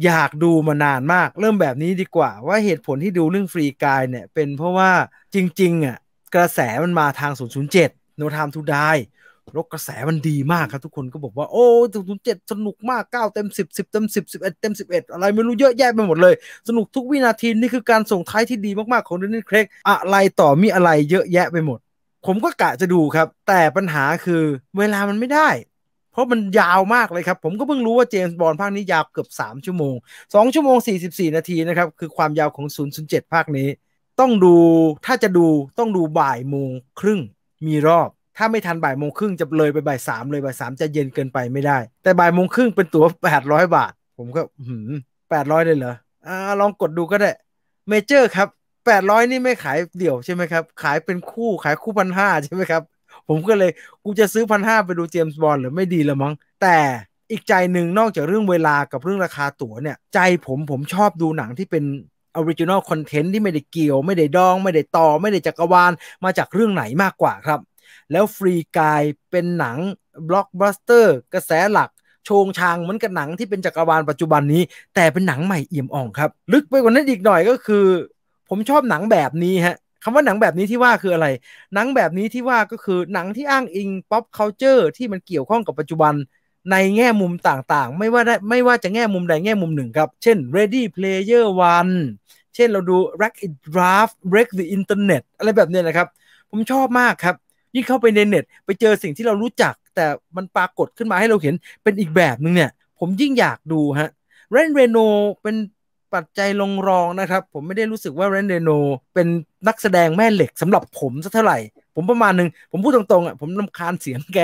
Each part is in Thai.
อยากดูมานานมากเริ่มแบบนี้ดีกว่าว่าเหตุผลที่ดูเรื่องฟรีกายเนี่ยเป็นเพราะว่าจริงๆอ่ะกระแสมันมาทาง007 No Time to Die แล้วกระแสมันดีมากครับทุกคนก็บอกว่าโอ้007สนุกมาก9 เต็ม 10 10 เต็ม 10 11เต็ม 11อะไรไม่รู้เยอะแยะไปหมดเลยสนุกทุกวินาทีนี่คือการส่งท้ายที่ดีมากๆของเดนนิส เครกอะไรต่อมีอะไรเยอะแยะไปหมดผมก็กะจะดูครับแต่ปัญหาคือเวลามันไม่ได้ เพราะมันยาวมากเลยครับผมก็เพิ่งรู้ว่าเจมส์บอนด์ภาคนี้ยาวเกือบ3 ชั่วโมง2 ชั่วโมง 44 นาทีนะครับคือความยาวของ007ภาคนี้ต้องดูถ้าจะดูต้องดู13:30มีรอบถ้าไม่ทัน13:30จะเลยไปบ่าย 3เลยบ่าย 3จะเย็นเกินไปไม่ได้แต่13:30เป็นตั๋ว800 บาทผมก็800เลยเหรอลองกดดูก็ได้เมเจอร์ครับ800นี่ไม่ขายเดี่ยวใช่ไหมครับขายเป็นคู่ขายคู่1,500ใช่ไหมครับ ผมก็เลยกูจะซื้อ1,500ไปดูเจมส์บอนด์หรือไม่ดีละมั้งแต่อีกใจหนึ่งนอกจากเรื่องเวลากับเรื่องราคาตั๋วเนี่ยใจผมชอบดูหนังที่เป็นออริจินอลคอนเทนต์ที่ไม่ได้เกี่ยวไม่ได้ดองไม่ได้ต่อไม่ได้จักรวาลมาจากเรื่องไหนมากกว่าครับแล้วฟรีกายเป็นหนังบล็อกบัสเตอร์กระแสหลักโชงชางเหมือนกับหนังที่เป็นจักรวาลปัจจุบันนี้แต่เป็นหนังใหม่เอี่ยมอ่องครับลึกไปกว่านั้นอีกหน่อยก็คือผมชอบหนังแบบนี้ฮะคำว่าหนังแบบนี้ที่ว่าคืออะไร หนังแบบนี้ที่ว่าก็คือหนังที่อ้างอิง pop culture ที่มันเกี่ยวข้องกับปัจจุบันในแง่มุมต่างๆไม่ว่าจะแง่มุมใดแง่มุมหนึ่งครับเช่น Ready Player One เช่นเราดู Wreck-It Ralph Break the Internet อะไรแบบนี้นะครับผมชอบมากครับยิ่งเข้าไปในเน็ตไปเจอสิ่งที่เรารู้จักแต่มันปรากฏขึ้นมาให้เราเห็นเป็นอีกแบบหนึ่งเนี่ยผมยิ่งอยากดูฮะเรนเรโนเป็นปัจจัยรองรองนะครับผมไม่ได้รู้สึกว่าเรนเรโนเป็นนักแสดงแม่เหล็กสำหรับผมสักเท่าไหร่ผมประมาณหนึ่งผมพูดตรงๆอ่ะผมรำคาญเสียงแก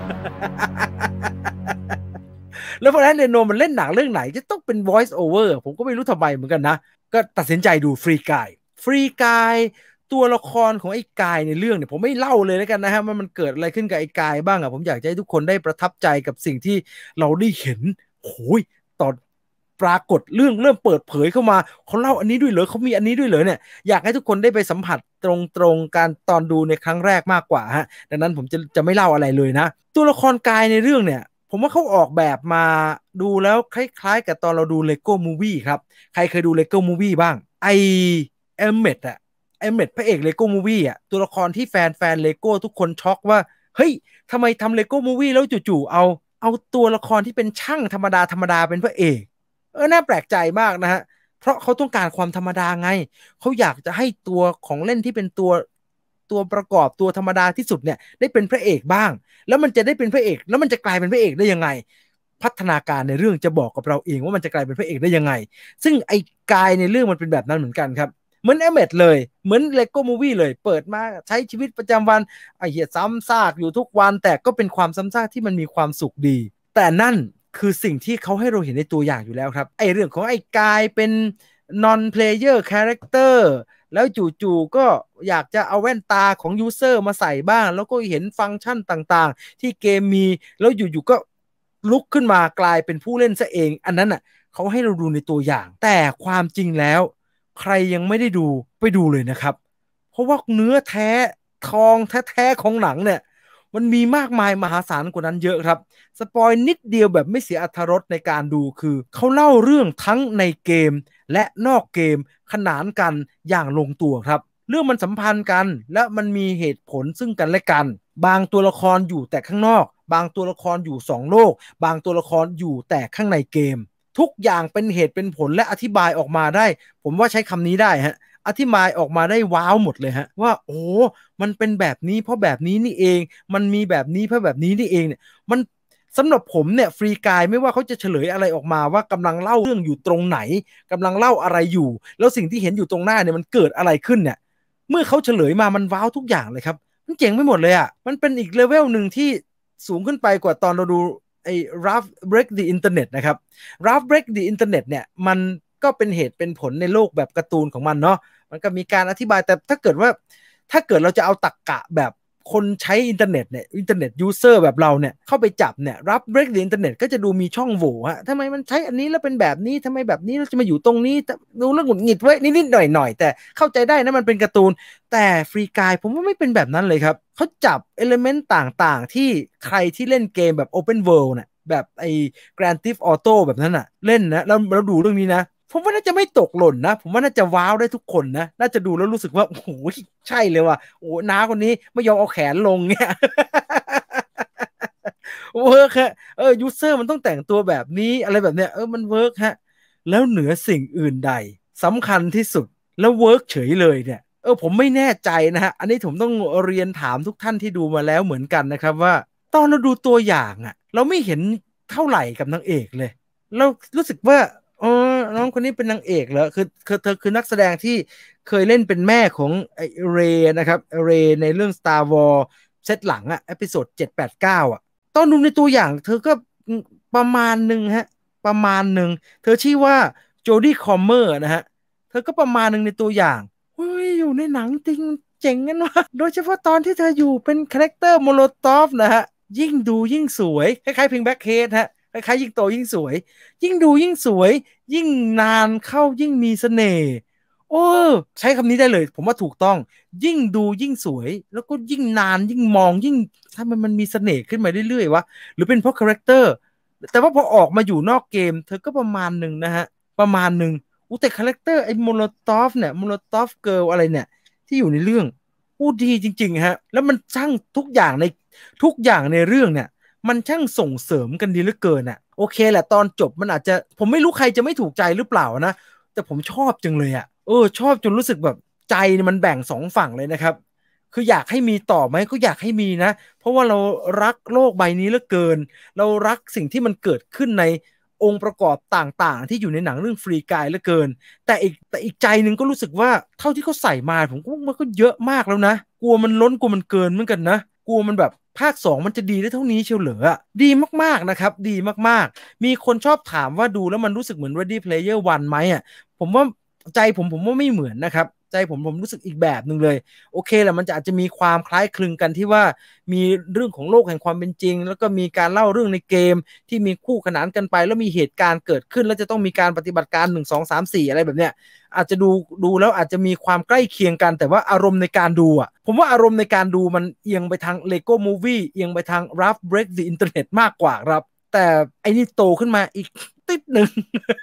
แล้วพอเรนเรโนมันเล่นหนังเรื่องไหนจะต้องเป็น voice over ผมก็ไม่รู้ทำไมเหมือนกันนะก็ตัดสินใจดูฟรีกายฟรีกายตัวละครของไอ้กายในเรื่องเนี่ยผมไม่เล่าเลยแล้วกันนะฮะว่ามันเกิดอะไรขึ้นกับไอ้กายบ้างอ่ะผมอยากจะให้ทุกคนได้ประทับใจกับสิ่งที่เราได้เห็นโอ้ยตอนปรากฏเรื่องเริ่มเปิดเผยเข้ามาเขาเล่าอันนี้ด้วยเหรอเขามีอันนี้ด้วยเหรอเนี่ยอยากให้ทุกคนได้ไปสัมผัสตรงๆการตอนดูในครั้งแรกมากกว่าฮะดังนั้นผมจะไม่เล่าอะไรเลยนะตัวละครกายในเรื่องเนี่ยผมว่าเขาออกแบบมาดูแล้วคล้ายๆกับตอนเราดูเลโก้มูวี่ครับใครเคยดูเลโก้มูวี่บ้างไอเอมเมดอะ เอมเมดพระเอกเลโก้มูวี่อ่ะตัวละครที่แฟนเลโก้ทุกคนช็อกว่าเฮ้ยทำไมทำเลโก้มูวี่แล้วจู่ๆเอาตัวละครที่เป็นช่างธรรมดาเป็นพระเอกน่าแปลกใจมากนะฮะเพราะเขาต้องการความธรรมดาไงเขาอยากจะให้ตัวของเล่นที่เป็นตัวประกอบตัวธรรมดาที่สุดเนี่ยได้เป็นพระเอกบ้างแล้วมันจะได้เป็นพระเอกแล้วมันจะกลายเป็นพระเอกได้ยังไงพัฒนาการในเรื่องจะบอกกับเราเองว่ามันจะกลายเป็นพระเอกได้ยังไงซึ่งไอ้กายในเรื่องมันเป็นแบบนั้นเหมือนกันครับ เหมือนเอเมดเลยเหมือนเลโก้มูวี่เลยเปิดมาใช้ชีวิตประจำวันไอ้เหี้ยซ้ำซากอยู่ทุกวันแต่ก็เป็นความซ้ำซากที่มันมีความสุขดีแต่นั่นคือสิ่งที่เขาให้เราเห็นในตัวอย่างอยู่แล้วครับไอ้เรื่องของไอ้กายเป็น non player character แล้วจู่ๆก็อยากจะเอาแว่นตาของยูเซอร์มาใส่บ้างแล้วก็เห็นฟังก์ชันต่างๆที่เกมมีแล้วอยู่ๆก็ลุกขึ้นมากลายเป็นผู้เล่นซะเองอันนั้นอ่ะเขาให้เราดูในตัวอย่างแต่ความจริงแล้ว ใครยังไม่ได้ดูไปดูเลยนะครับเพราะว่าเนื้อแท้ทองแท้ๆของหนังเนี่ยมันมีมากมายมหาศาลกว่านั้นเยอะครับสปอยนิดเดียวแบบไม่เสียอรรถรสในการดูคือเขาเล่าเรื่องทั้งในเกมและนอกเกมขนานกันอย่างลงตัวครับเรื่องมันสัมพันธ์กันและมันมีเหตุผลซึ่งกันและกันบางตัวละครอยู่แต่ข้างนอกบางตัวละครอยู่สองโลกบางตัวละครอยู่แต่ข้างในเกม ทุกอย่างเป็นเหตุเป็นผลและอธิบายออกมาได้ผมว่าใช้คำนี้ได้ฮะอธิบายออกมาได้ว้าวหมดเลยฮะว่าโอ้มันเป็นแบบนี้เพราะแบบนี้นี่เองมันมีแบบนี้เพราะแบบนี้นี่เองเนี่ยมันสำหรับผมเนี่ยฟรีกายไม่ว่าเขาจะเฉลยอะไรออกมาว่ากำลังเล่าเรื่องอยู่ตรงไหนกำลังเล่าอะไรอยู่แล้วสิ่งที่เห็นอยู่ตรงหน้าเนี่ยมันเกิดอะไรขึ้นเนี่ยเมื่อเขาเฉลยมามันว้าวทุกอย่างเลยครับมันเจ๋งไปหมดเลยอ่ะมันเป็นอีกเลเวลหนึ่งที่สูงขึ้นไปกว่าตอนเราดูไอ้ Ralph Break the Internet นะครับ Ralph Break the Internet เนี่ยมันก็เป็นเหตุเป็นผลในโลกแบบการ์ตูนของมันเนาะมันก็มีการอธิบายแต่ถ้าเกิดเราจะเอาตรรกะแบบคนใช้อินเทอร์เน็ตเนี่ยอินเทอร์เน็ตยูเซอร์แบบเราเนี่ยเข้าไปจับเนี่ยรับ break the internet ก็จะดูมีช่องโหว่ฮะทำไมมันใช้อันนี้แล้วเป็นแบบนี้ทำไมแบบนี้เราจะมาอยู่ตรงนี้ดูเรื่องหงุดหงิดไว้นิดๆหน่อยๆแต่เข้าใจได้นะมันเป็นการ์ตูนแต่ฟรีกายผมว่าไม่เป็นแบบนั้นเลยครับเขาจับเอลิเมนต์ต่างๆที่ใครที่เล่นเกมแบบ Open World เนี่ยแบบไอ้ Grand Theft Auto แบบนั้นอ่ะเล่นนะแล้วดูเรื่องนี้นะผมว่าน่าจะไม่ตกหล่นนะผมว่าน่าจะว้าวได้ทุกคนนะน่าจะดูแล้วรู้สึกว่าโอ้โหใช่เลยว่ะโอ้น้าคนนี้ไม่ยอมเอาแขนลงเนี่ยเวิร์กฮะยูเซอร์มันต้องแต่งตัวแบบนี้อะไรแบบเนี้ยมันเวิร์กฮะแล้วเหนือสิ่งอื่นใดสำคัญที่สุดแล้วเวิร์กเฉยเลยเนี่ยผมไม่แน่ใจนะฮะอันนี้ผมต้องเรียนถามทุกท่านที่ดูมาแล้วเหมือนกันนะครับว่าตอนเราดูตัวอย่างอ่ะเราไม่เห็นเท่าไหร่กับนางเอกเลยเรารู้สึกว่าน้องคนนี้เป็นนางเอกเหรอคือเธอคือนักแสดงที่เคยเล่นเป็นแม่ของไอเรย์นะครับเรย์ในเรื่อง Star Wars เซตหลังอะเอพิโซด7 8 9อะตอนดูในตัวอย่างเธอก็ประมาณหนึ่งฮะประมาณหนึ่งเธอชื่อว่าโจดี้คอมเมอร์นะฮะเธอก็ประมาณหนึ่งในตัวอย่างเฮ้ยอยู่ในหนังจริงเจ๋งกันวะโดยเฉพาะตอนที่เธออยู่เป็นคาแรคเตอร์โมโลตอฟนะฮะยิ่งดูยิ่งสวยคล้ายๆเพลงแบ็คเฮดฮะคล้ายๆยิ่งโตยิ่งสวยยิ่งดูยิ่งสวยยิ่งนานเข้ายิ่งมีเสน่ห์โอ้ใช้คำนี้ได้เลยผมว่าถูกต้องยิ่งดูยิ่งสวยแล้วก็ยิ่งนานยิ่งมองยิ่งถ้ามันมีเสน่ห์ขึ้นมาเรื่อยๆวะหรือเป็นเพราะคาแรคเตอร์แต่ว่าพอออกมาอยู่นอกเกมเธอก็ประมาณหนึ่งนะฮะประมาณหนึ่งแต่คาแรคเตอร์ไอ้โมโลตอฟเนี่ยโมโลตอฟเกิร์ลอะไรเนี่ยที่อยู่ในเรื่องดีจริงๆฮะแล้วมันช่างทุกอย่างในเรื่องเนี่ยมันช่างส่งเสริมกันดีเหลือเกินอ่ะโอเคแหละตอนจบมันอาจจะผมไม่รู้ใครจะไม่ถูกใจหรือเปล่านะแต่ผมชอบจังเลยอ่ะชอบจนรู้สึกแบบใจมันแบ่งสองฝั่งเลยนะครับคืออยากให้มีต่อไหมก็อยากให้มีนะเพราะว่าเรารักโลกใบนี้เหลือเกินเรารักสิ่งที่มันเกิดขึ้นในองค์ประกอบต่างๆที่อยู่ในหนังเรื่องฟรีกายเหลือเกินแต่อีกใจหนึ่งก็รู้สึกว่าเท่าที่เขาใส่มาผมก็มันก็เยอะมากแล้วนะกลัวมันล้นกลัวมันเกินเหมือนกันนะกลัวมันแบบภาค2มันจะดีได้เท่านี้เชียวเหรออะดีมากๆนะครับดีมากๆมีคนชอบถามว่าดูแล้วมันรู้สึกเหมือน Ready Player One ไหมอ่ะผมว่าใจผมว่าไม่เหมือนนะครับใจผมรู้สึกอีกแบบหนึ่งเลยโอเคแหละมันจะอาจจะมีความคล้ายคลึงกันที่ว่ามีเรื่องของโลกแห่งความเป็นจริงแล้วก็มีการเล่าเรื่องในเกมที่มีคู่ขนานกันไปแล้วมีเหตุการณ์เกิดขึ้นแล้วจะต้องมีการปฏิบัติการ1 2 3 4อะไรแบบเนี้ยอาจจะดูแล้วอาจจะมีความใกล้เคียงกันแต่ว่าอารมณ์ในการดูอ่ะผมว่าอารมณ์ในการดูมันเอียงไปทาง Lego Movie เอียงไปทาง Ralph Breaks the Internet มากกว่าครับแต่ไอ้นี่โตขึ้นมาอีกติดหนึ่ง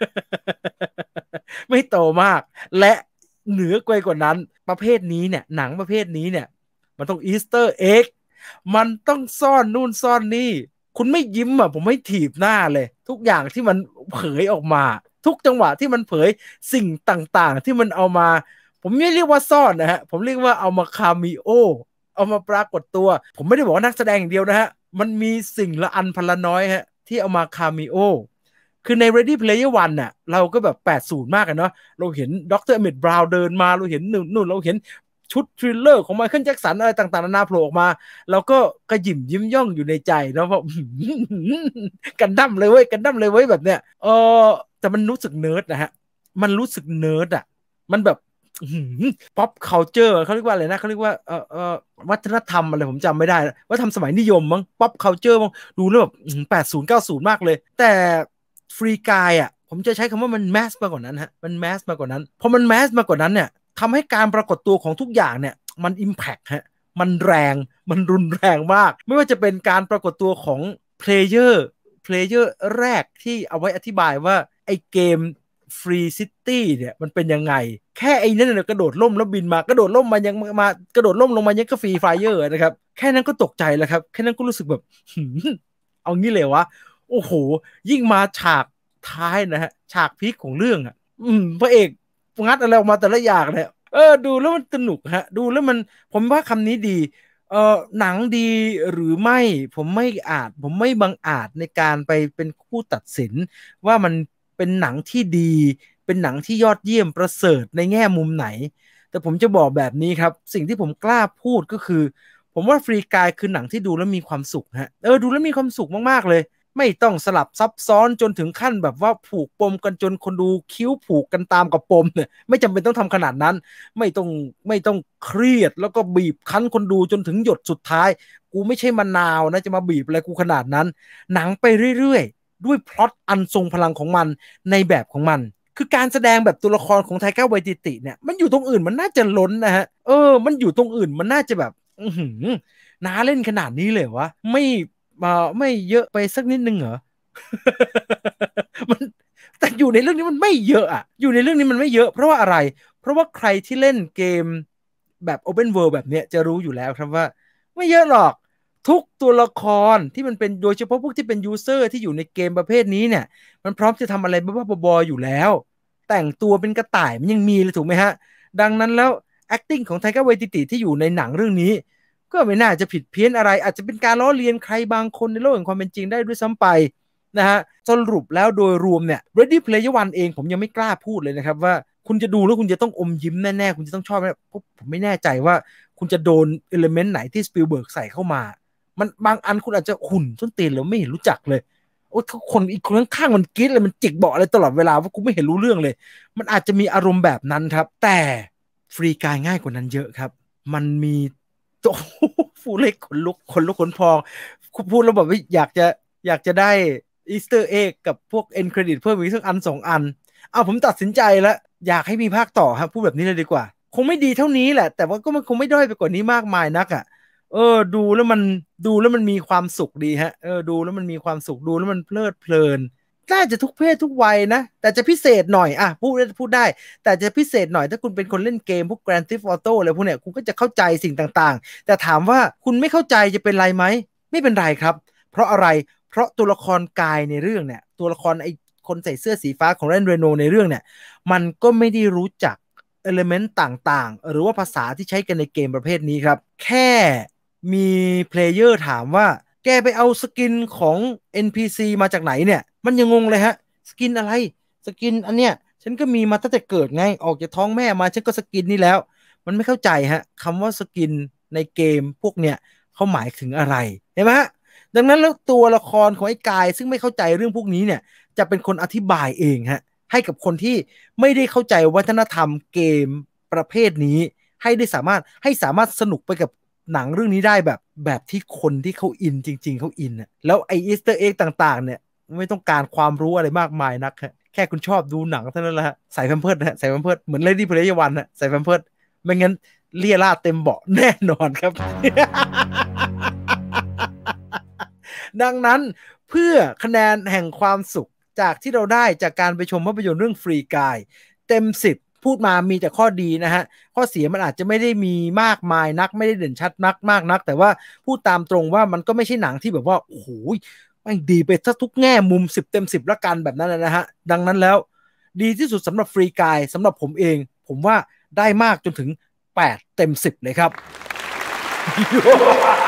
ไม่โตมากและเหนือกว่านั้นประเภทนี้เนี่ยหนังประเภทนี้เนี่ยมันต้องอีสเตอร์เอ็กมันต้องซ่อนนู่นซ่อนนี่คุณไม่ยิ้มอ่ะผมไม่ถีบหน้าเลยทุกอย่างที่มันเผยออกมาทุกจังหวะที่มันเผยสิ่งต่างๆที่มันเอามาผมไม่เรียกว่าซ่อนนะฮะผมเรียกว่าเอามาคาเมโอเอามาปรากฏตัวผมไม่ได้บอกว่านักแสดงอย่างเดียวนะฮะมันมีสิ่งละอันพันละน้อยฮะที่เอามาคาเมโอ คือใน Ready Player One น่ะเราก็แบบ80มากกันเนาะเราเห็นดร. เอมิด บราวน์เดินมาเราเห็นนู่นเราเห็นชุดทริลเลอร์ของไมเคิลแจ็คสันอะไรต่างๆนานาโผล่ออกมาเราก็กระหยิ่มยิ้มย่องอยู่ในใจเนาะว่ากันดั้มเลยเว้ยกันดั้มเลยเว้ยแบบเนี้ยแต่มันรู้สึกเนิร์ดนะฮะมันรู้สึกเนิร์ดอ่ะมันแบบป๊อปคัลเจอร์เขาเรียกว่าอะไรนะเขาเรียกว่าวัฒนธรรมอะไรผมจำไม่ได้ว่าทำสมัยนิยมมั้งป๊อปคัลเจอร์มั้งดูแล้วแบบ80 90มากเลยแต่ฟรีกายอ่ะผมจะใช้คำว่ามันแมสมากกว่านั้นฮะมันแมสมากกว่านั้นพอมันแมสมากกว่านั้นเนี่ยทำให้การปรากฏตัวของทุกอย่างเนี่ยมันอิมแพกฮะมันแรงมันรุนแรงมากไม่ว่าจะเป็นการปรากฏตัวของเพลเยอร์แรกที่เอาไว้อธิบายว่าไอเกมฟรีซิตี้เนี่ยมันเป็นยังไงแค่ไอ้นั่นเนี่ยกระโดดล่มแล้วบินมากระโดดล่มมายังมากระโดดล่มลงมายังก็ฟรีไฟเออร์นะครับแค่นั้นก็ตกใจแล้วครับแค่นั้นก็รู้สึกแบบเอางี้เลยวะโอ้โหยิ่งมาฉากท้ายนะฮะฉากพีคของเรื่องอ่ะพระเอกงัดอะไรออกมาแต่ละอย่างเนี่ยดูแล้วมันสนุกฮะดูแล้วมันผมว่าคำนี้ดีหนังดีหรือไม่ผมไม่บังอาจในการไปเป็นผู้ตัดสินว่ามันเป็นหนังที่ดีเป็นหนังที่ยอดเยี่ยมประเสริฐในแง่มุมไหนแต่ผมจะบอกแบบนี้ครับสิ่งที่ผมกล้าพูดก็คือผมว่าฟรีกายคือหนังที่ดูแล้วมีความสุขฮะดูแล้วมีความสุขมากๆเลยไม่ต้องสลับซับซ้อนจนถึงขั้นแบบว่าผูกปมกันจนคนดูคิ้วผูกกันตามกับปมเนี่ยไม่จำเป็นต้องทำขนาดนั้นไม่ต้องเครียดแล้วก็บีบคั้นคนดูจนถึงหยดสุดท้ายกูไม่ใช่มะนาวนะจะมาบีบอะไรกูขนาดนั้นหนังไปเรื่อยๆด้วยพล็อตอันทรงพลังของมันในแบบของมันคือการแสดงแบบตัวละครของไทก้าไวติติเนี่ยมันอยู่ตรงอื่นมันน่าจะล้นนะฮะมันอยู่ตรงอื่นมันน่าจะแบบน้าเล่นขนาดนี้เลยวะไม่เยอะไปสักนิดนึงเหรอมันแต่อยู่ในเรื่องนี้มันไม่เยอะอ่ะอยู่ในเรื่องนี้มันไม่เยอะเพราะว่าอะไรเพราะว่าใครที่เล่นเกมแบบ Open World แบบเนี้ยจะรู้อยู่แล้วครับว่าไม่เยอะหรอกทุกตัวละครที่มันเป็นโดยเฉพาะพวกที่เป็นยูเซอร์ที่อยู่ในเกมประเภทนี้เนี่ยมันพร้อมจะทำอะไรบ้าๆบอๆอยู่แล้วแต่งตัวเป็นกระต่ายมันยังมีเลยถูกไหมฮะดังนั้นแล้ว acting ของไทก้าเวติติที่อยู่ในหนังเรื่องนี้ก็ไม่น่าจะผิดเพี้ยนอะไรอาจจะเป็นการล้อเลียนใครบางคนในโลกแห่งความเป็นจริงได้ด้วยซ้ำไปนะฮะสรุปแล้วโดยรวมเนี่ย Ready Player One เองผมยังไม่กล้าพูดเลยนะครับว่าคุณจะดูแล้วคุณจะต้องอมยิ้มแน่ๆคุณจะต้องชอบแน่ผมไม่แน่ใจว่าคุณจะโดนเอลิเมนต์ไหนที่สปิลเบิร์กใส่เข้ามามันบางอันคุณอาจจะหุ่นส้นตีนหรือไม่เห็นรู้จักเลยโอ้คนอีกคนข้างๆมันกรี๊ดเลยมันจิกเบาะอะไรตลอดเวลาว่ากูไม่เห็นรู้เรื่องเลยมันอาจจะมีอารมณ์แบบนั้นครับแต่ฟรีกายง่ายกว่านั้นเยอะครับมันมีตัวฟูเล็กขนลุกขนพองพูดแล้วแบบว่าอยากจะได้อีสเตอร์เอ็กกับพวกเอ็นเครดิตเพิ่มอีกสักอันสองอันเอาผมตัดสินใจแล้วอยากให้มีภาคต่อครับพูดแบบนี้เลยดีกว่าคงไม่ดีเท่านี้แหละแต่ว่าก็มันคงไม่ด้อยไปกว่านี้มากมายนักอ่ะดูแล้วมันมีความสุขดีฮะดูแล้วมันมีความสุขดูแล้วมันเพลิดเพลินน่าจะทุกเพศทุกวัยนะแต่จะพิเศษหน่อยอ่ะพูดได้แต่จะพิเศษหน่อยถ้าคุณเป็นคนเล่นเกมพวก Grand Theft Auto อะไรพวกเนี้ยคุณก็จะเข้าใจสิ่งต่างๆแต่ถามว่าคุณไม่เข้าใจจะเป็นไรไหมไม่เป็นไรครับเพราะอะไรเพราะตัวละครกายในเรื่องเนี่ยตัวละครไอ้คนใส่เสื้อสีฟ้าของแรนเรโนในเรื่องเนี่ยมันก็ไม่ได้รู้จักเอลิเมนต์ต่างๆหรือว่าภาษาที่ใช้กันในเกมประเภทนี้ครับแค่มีเพลเยอร์ถามว่าแกไปเอาสกินของ NPC มาจากไหนเนี่ยมันยังงงเลยฮะสกินอะไรสกินอันเนี้ยฉันก็มีมาตั้งแต่เกิดไงออกจากท้องแม่มาฉันก็สกินนี่แล้วมันไม่เข้าใจฮะคำว่าสกินในเกมพวกเนี้ยเขาหมายถึงอะไรเห็นไหมฮะดังนั้นแล้วตัวละครของไอ้กายซึ่งไม่เข้าใจเรื่องพวกนี้เนี่ยจะเป็นคนอธิบายเองฮะให้กับคนที่ไม่ได้เข้าใจวัฒนธรรมเกมประเภทนี้ให้สามารถสนุกไปกับหนังเรื่องนี้ได้แบบที่คนที่เขาอินจริงๆเขาอินน่ะแล้วไอ้อีสเตอร์เอ็กต่างๆเนี่ยไม่ต้องการความรู้อะไรมากมายนักฮะแค่คุณชอบดูหนังเท่านั้นแหละฮะใส่แพมเพิร์สฮะใส่แพมเพิร์สเหมือนเลดี้เพลย์วันฮะใส่แพมเพิร์สไม่งั้นเลี่ยราดเต็มเบาะแน่นอนครับ ดังนั้นเพื่อคะแนนแห่งความสุขจากที่เราได้จากการไปชมภาพยนตร์เรื่องฟรีกายเต็ม10พูดมามีแต่ข้อดีนะฮะข้อเสียมันอาจจะไม่ได้มีมากมายนักไม่ได้เด่นชัดนักมากนักแต่ว่าพูดตามตรงว่ามันก็ไม่ใช่หนังที่แบบว่าโอ้โหไม่ดีไปทุกแง่มุม10เต็ม10ละกันแบบนั้นนะฮะดังนั้นแล้วดีที่สุดสำหรับฟรีกายสำหรับผมเองผมว่าได้มากจนถึง8เต็ม10เลยครับ